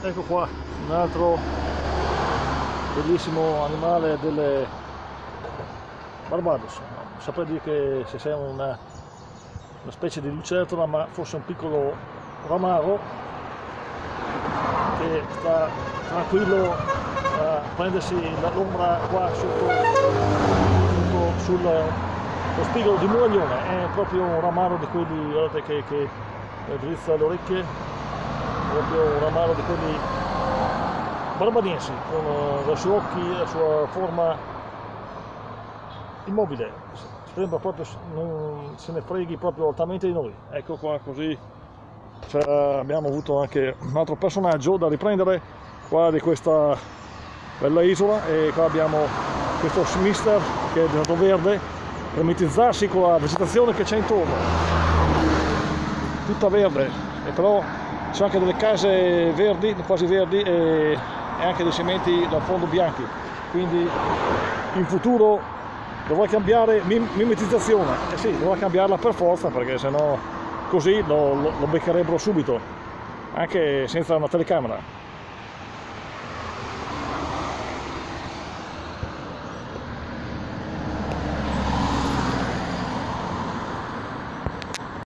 Ecco qua un altro bellissimo animale delle Barbados. Non saprei dire che se sia una specie di lucertola, ma forse un piccolo ramaro che sta tranquillo a prendersi l'ombra qua sotto sullo spigolo di muraglione. È proprio un ramaro di quelli, guardate che drizza le orecchie, proprio un ramaro di quelli barbadiensi, con i suoi occhi, la sua forma immobile, sembra proprio non se ne freghi proprio altamente di noi. Ecco qua, così abbiamo avuto anche un altro personaggio da riprendere qua di questa bella isola, e qua abbiamo questo mister che è diventato verde per mimetizzarsi con la vegetazione che c'è intorno, tutta verde, e però ci sono anche delle case verdi, quasi verdi, e anche dei cementi da fondo bianchi, quindi in futuro dovrà cambiare mimetizzazione. Eh sì, dovrà cambiarla per forza, perché sennò così lo beccherebbero subito, anche senza una telecamera.